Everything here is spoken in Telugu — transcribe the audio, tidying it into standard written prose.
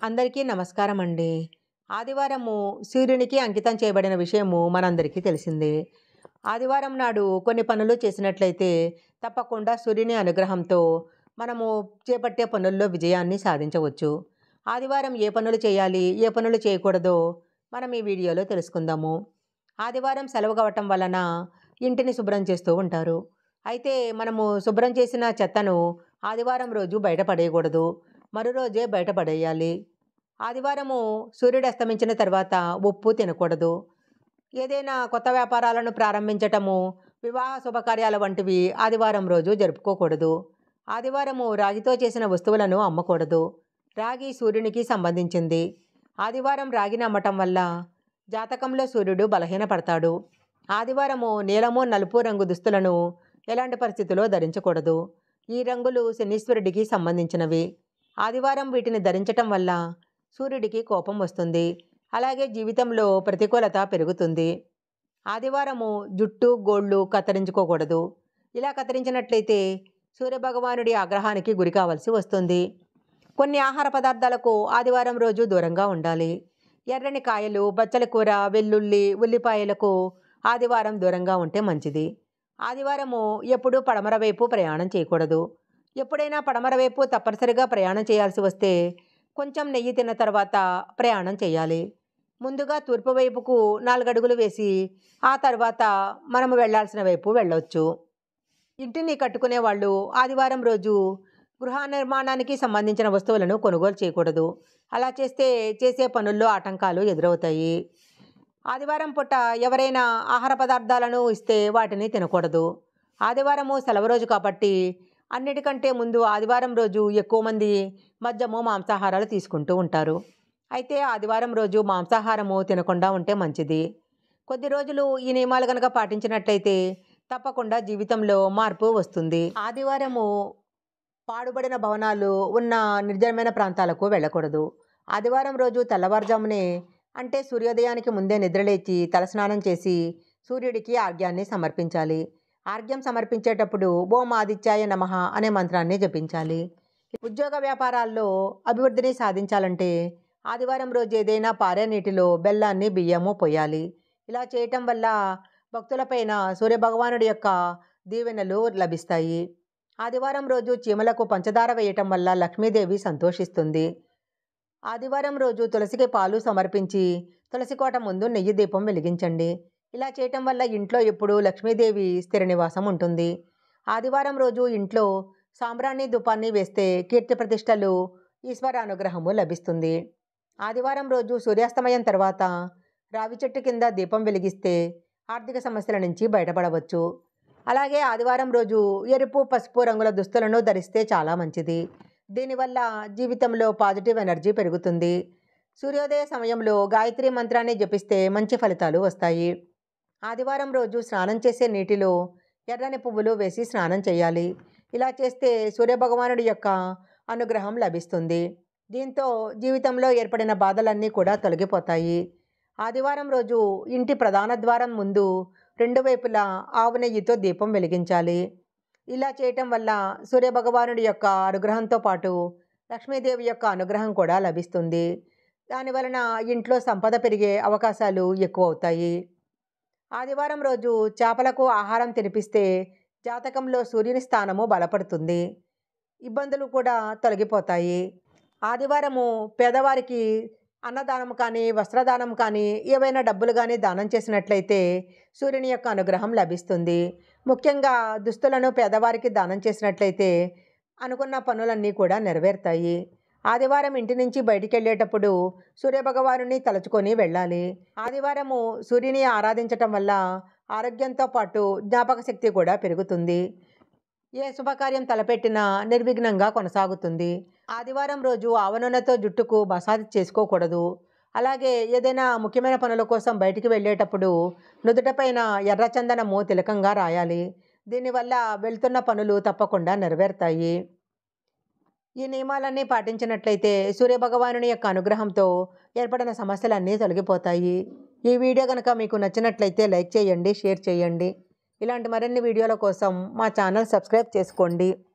అందరికీ నమస్కారం అండి. ఆదివారము సూర్యునికి అంకితం చేయబడిన విషయము మనందరికీ తెలిసిందే. ఆదివారం నాడు కొన్ని పనులు చేసినట్లయితే తప్పకుండా సూర్యుని అనుగ్రహంతో మనము చేపట్టే పనుల్లో విజయాన్ని సాధించవచ్చు. ఆదివారం ఏ పనులు చేయాలి, ఏ పనులు చేయకూడదో మనం ఈ వీడియోలో తెలుసుకుందాము. ఆదివారం సెలవు కావటం వలన ఇంటిని శుభ్రం చేస్తూ ఉంటారు. అయితే మనము శుభ్రం చేసిన చెత్తను ఆదివారం రోజు బయట పడేయకూడదు. మరో రోజే బయట పడేయాలి. ఆదివారము సూర్యుడు అస్తమించిన తర్వాత ఉప్పు తినకూడదు. ఏదైనా కొత్త వ్యాపారాలను ప్రారంభించటము, వివాహ శుభకార్యాల వంటివి ఆదివారం రోజు జరుపుకోకూడదు. ఆదివారము రాగితో చేసిన వస్తువులను అమ్మకూడదు. రాగి సూర్యునికి సంబంధించింది. ఆదివారం రాగిని అమ్మటం వల్ల జాతకంలో సూర్యుడు బలహీనపడతాడు. ఆదివారము నీలము, నలుపు రంగు దుస్తులను ఎలాంటి పరిస్థితుల్లో ధరించకూడదు. ఈ రంగులు శనీశ్వరుడికి సంబంధించినవి. ఆదివారం వీటిని ధరించటం వల్ల సూర్యుడికి కోపం వస్తుంది. అలాగే జీవితంలో ప్రతికూలత పెరుగుతుంది. ఆదివారము జుట్టు, గోళ్ళు కత్తిరించుకోకూడదు. ఇలా కత్తిరించినట్లయితే సూర్యభగవానుడి ఆగ్రహానికి గురి కావాల్సి వస్తుంది. కొన్ని ఆహార పదార్థాలకు ఆదివారం రోజు దూరంగా ఉండాలి. ఎర్రని కాయలు, బచ్చల కూర, వెల్లుల్లి, ఉల్లిపాయలకు ఆదివారం దూరంగా ఉంటే మంచిది. ఆదివారము ఎప్పుడూ పడమర వైపు ప్రయాణం చేయకూడదు. ఎప్పుడైనా పడమర వైపు తప్పనిసరిగా ప్రయాణం చేయాల్సి వస్తే కొంచెం నెయ్యి తిన్న తర్వాత ప్రయాణం చేయాలి. ముందుగా తూర్పు వైపుకు 4 అడుగులు వేసి ఆ తర్వాత మనము వెళ్ళాల్సిన వైపు వెళ్ళవచ్చు. ఇంటిని కట్టుకునే వాళ్ళు ఆదివారం రోజు గృహ నిర్మాణానికి సంబంధించిన వస్తువులను కొనుగోలు చేయకూడదు. అలా చేస్తే చేసే పనుల్లో ఆటంకాలు ఎదురవుతాయి. ఆదివారం పూట ఎవరైనా ఆహార పదార్థాలను ఇస్తే వాటిని తినకూడదు. ఆదివారము సెలవు రోజు కాబట్టి అన్నిటికంటే ముందు ఆదివారం రోజు ఎక్కువ మంది మద్యము, మాంసాహారాలు తీసుకుంటూ ఉంటారు. అయితే ఆదివారం రోజు మాంసాహారము తినకుండా ఉంటే మంచిది. కొద్ది రోజులు ఈ నియమాలు కనుక పాటించినట్లయితే తప్పకుండా జీవితంలో మార్పు వస్తుంది. ఆదివారము పాడుబడిన భవనాలు ఉన్న నిర్జనమైన ప్రాంతాలకు వెళ్ళకూడదు. ఆదివారం రోజు తెల్లవారుజామునే అంటే సూర్యోదయానికి ముందే నిద్రలేచి తలస్నానం చేసి సూర్యుడికి ఆర్ఘ్యాన్ని సమర్పించాలి. ఆర్ఘ్యం సమర్పించేటప్పుడు ఓం ఆదిత్యాయ నమః అనే మంత్రాన్ని జపించాలి. ఉద్యోగ వ్యాపారాల్లో అభివృద్ధిని సాధించాలంటే ఆదివారం రోజు ఏదైనా పారే నీటిలో బెల్లాన్ని, బియ్యము పోయాలి. ఇలా చేయటం వల్ల భక్తులపైన సూర్యభగవానుడి యొక్క దీవెనలు లభిస్తాయి. ఆదివారం రోజు చీమలకు పంచదార వేయటం వల్ల లక్ష్మీదేవి సంతోషిస్తుంది. ఆదివారం రోజు తులసికి పాలు సమర్పించి తులసి కోట ముందు నెయ్యి దీపం వెలిగించండి. ఇలా చేయటం వల్ల ఇంట్లో ఎప్పుడూ లక్ష్మీదేవి స్థిర నివాసం ఉంటుంది. ఆదివారం రోజు ఇంట్లో సాంబ్రాణి ధూపాన్ని వేస్తే కీర్తి ప్రతిష్టలు, ఈశ్వర అనుగ్రహము లభిస్తుంది. ఆదివారం రోజు సూర్యాస్తమయం తర్వాత రావి చెట్టు కింద దీపం వెలిగిస్తే ఆర్థిక సమస్యల నుంచి బయటపడవచ్చు. అలాగే ఆదివారం రోజు ఎరుపు, పసుపు రంగుల దుస్తులను ధరిస్తే చాలా మంచిది. దీనివల్ల జీవితంలో పాజిటివ్ ఎనర్జీ పెరుగుతుంది. సూర్యోదయ సమయంలో గాయత్రి మంత్రాన్ని జపిస్తే మంచి ఫలితాలు వస్తాయి. ఆదివారం రోజు స్నానం చేసే నీటిలో ఎర్రని పువ్వులు వేసి స్నానం చేయాలి. ఇలా చేస్తే సూర్యభగవానుడి యొక్క అనుగ్రహం లభిస్తుంది. దీంతో జీవితంలో ఏర్పడిన బాధలన్నీ కూడా తొలగిపోతాయి. ఆదివారం రోజు ఇంటి ప్రధాన ద్వారం ముందు 2 వైపులా ఆవు నెయ్యితో దీపం వెలిగించాలి. ఇలా చేయటం వల్ల సూర్యభగవానుడి యొక్క అనుగ్రహంతో పాటు లక్ష్మీదేవి యొక్క అనుగ్రహం కూడా లభిస్తుంది. దానివలన ఇంట్లో సంపద పెరిగే అవకాశాలు ఎక్కువ అవుతాయి. ఆదివారం రోజు చేపలకు ఆహారం తినిపిస్తే జాతకంలో సూర్యుని స్థానము బలపడుతుంది. ఇబ్బందులు కూడా తొలగిపోతాయి. ఆదివారము పేదవారికి అన్నదానం కానీ, వస్త్రదానం కానీ, ఏవైనా డబ్బులు కానీ దానం చేసినట్లయితే సూర్యుని యొక్క అనుగ్రహం లభిస్తుంది. ముఖ్యంగా దుస్తులను పేదవారికి దానం చేసినట్లయితే అనుకున్న పనులన్నీ కూడా నెరవేరుతాయి. ఆదివారం ఇంటి నుంచి బయటికి వెళ్ళేటప్పుడు సూర్యభగవానుని తలుచుకొని వెళ్ళాలి. ఆదివారము సూర్యుని ఆరాధించటం వల్ల ఆరోగ్యంతో పాటు జ్ఞాపక శక్తి కూడా పెరుగుతుంది. ఏ శుభకార్యం తలపెట్టినా నిర్విఘ్నంగా కొనసాగుతుంది. ఆదివారం రోజు ఆవ నూనెతో జుట్టుకు మసాజ్ చేసుకోకూడదు. అలాగే ఏదైనా ముఖ్యమైన పనుల కోసం బయటికి వెళ్ళేటప్పుడు నుదుటపైన ఎర్రచందనము తిలకంగా రాయాలి. దీనివల్ల వెళ్తున్న పనులు తప్పకుండా నెరవేరుతాయి. ఈ నియమాలన్నీ పాటించినట్లయితే సూర్యభగవానుని యొక్క అనుగ్రహంతో ఏర్పడిన సమస్యలన్నీ తొలగిపోతాయి. ఈ వీడియో కనుక మీకు నచ్చినట్లయితే లైక్ చేయండి, షేర్ చేయండి. ఇలాంటి మరిన్ని వీడియోల కోసం మా ఛానల్ సబ్స్క్రైబ్ చేసుకోండి.